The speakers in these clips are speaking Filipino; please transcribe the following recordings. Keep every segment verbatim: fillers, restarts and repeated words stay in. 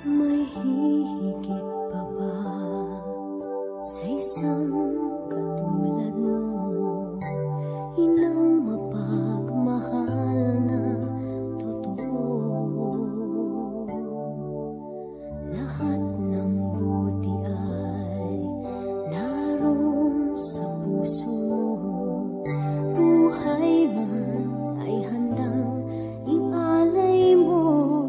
May hihigit pa ba sa isang katulad mo? Inang mapagmahal na totoo. Lahat ng buti ay naroon sa puso mo. Buhay man ay handang ialay mo.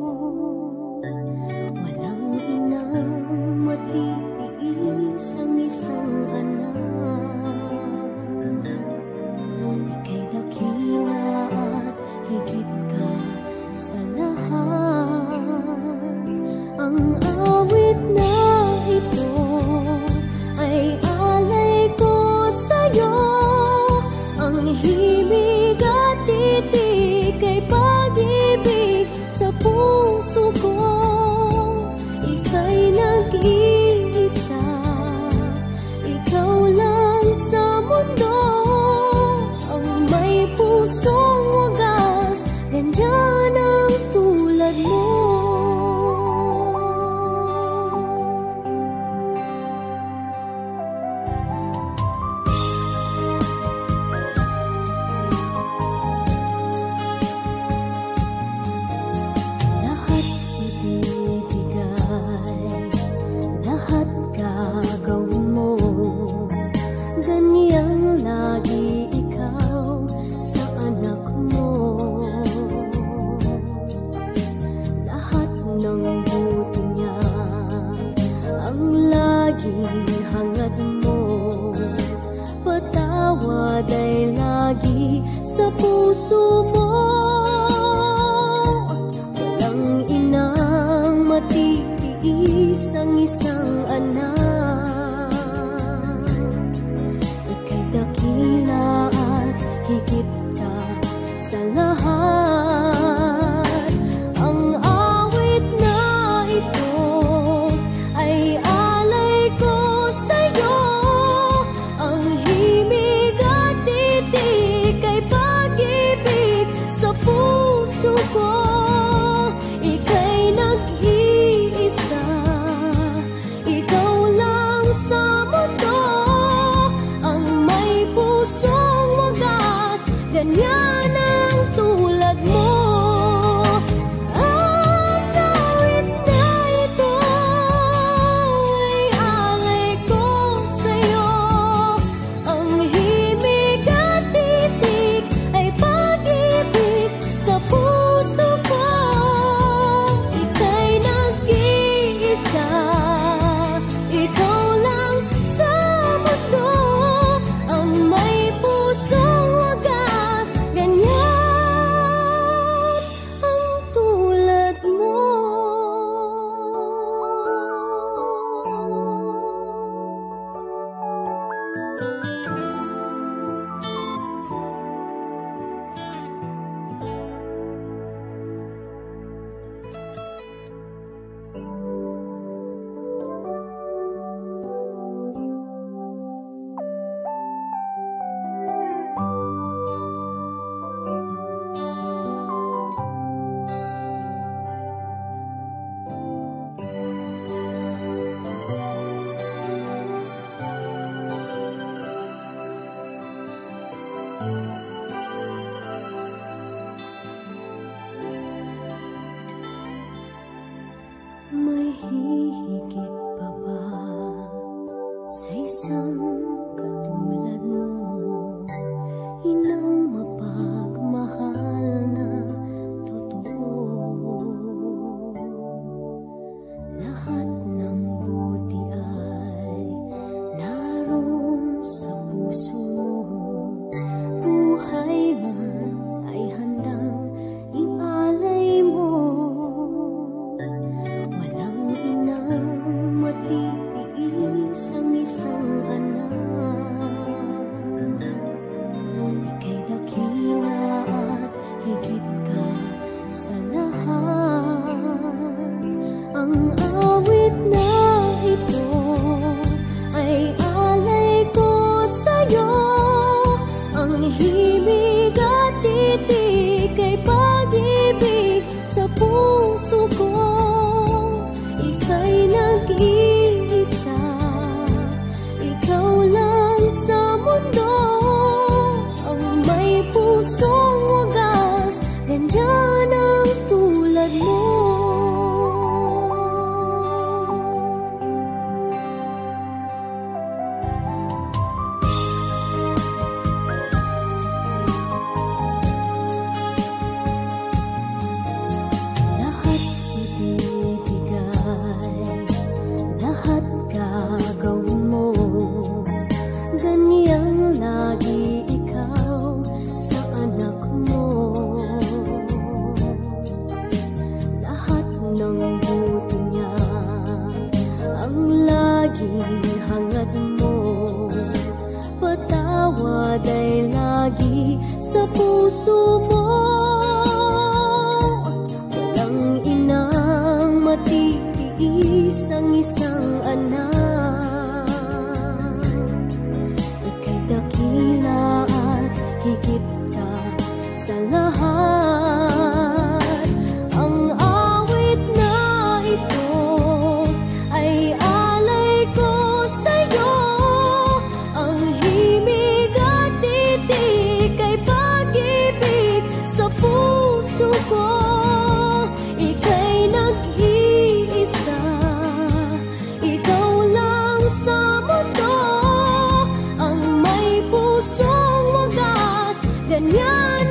Walang inang matitiis ang isang anak. Ika'y dakila at higit ka sa lahat. Ang awit na ito ay alay ko sa'yo. Ang himig at titig ay pag-ibig sa puso ko. Ika'y nag-iisa, ikaw lang sa mundo. Ang may pusong wagas, ganyan ang tulad mo. Lahat ibibigay, lahat gagawin mo. Ganyan lagi ikaw sa anak mo. Lahat ng buti niya ang laging hangad mo. Patawad ay lagi sa puso mo. Walang inang matitiis ang isang anak. Ika'y dakila at higit ka sa lahat. Ang awit na ito ay alay ko sa'yo. Ang himig at titig ay pag-ibig sa puso ko. Ika'y nag-iisa, ikaw lang sa mundo. Ang may pusong wagas, ganyan ang tulad mo. Ang awit na ito ay alay ko sa'yo. Ang himig at titig ay pag-ibig sa puso ko. Ika'y nag-iisa, ikaw lang sa mundo. Ang may pusong wagas, ganyan ang tulad mo. May hihigit pa ba sa isang katulad mo? Inang mapagmahal na totoo. Lahat ng buti ay naroon sa puso mo. Buhay man ay handang ialay mo. Walang inang ng buto niya, ang laging hangad mo. Patawad ay lagi sa puso mo. Walang inang matitiis ang isang anak. Ika'y dakila at higit ka sa lahat. Ang awit na ito ay alay ko sa'yo. Ang himig at titik ay pag-ibig sa puso ko. Ika'y nag-iisa, ikaw lang sa mundo, ang may pusong wagas, ganyan